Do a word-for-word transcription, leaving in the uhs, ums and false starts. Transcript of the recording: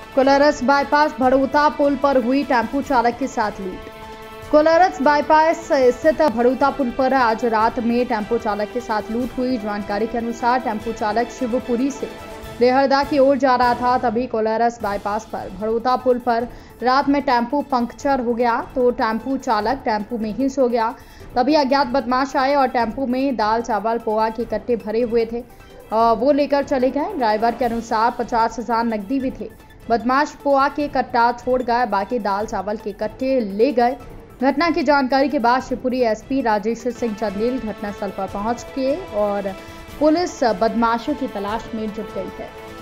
Kolaras bypass भड़ौता पुल पर हुई tempo चालक के साथ लूट। कोलारस बाईपास स्थित भड़ौता पुल पर आज रात में टेम्पो चालक के साथ लूट हुई। जानकारी के अनुसार टेम्पो चालक शिवपुरी से रेहड़दा की ओर जा रहा था, तभी कोलारस बाईपास पर भड़ौता पुल पर रात में टेम्पो पंक्चर हो गया तो टेम्पो चालक टेम्पो में ही सो गया। तभी अज्ञात बदमाश आए और टेम्पो में दाल चावल पोहा के कट्टे भरे हुए थे, वो लेकर चले गए। ड्राइवर के अनुसार पचास हजार नकदी भी थे। बदमाश पोहा के कट्टा छोड़ गए, बाकी दाल चावल के कट्टे ले गए। घटना की जानकारी के बाद शिवपुरी एसपी राजेश सिंह चंदेल घटनास्थल पर पहुंच के और पुलिस बदमाशों की तलाश में जुट गई है।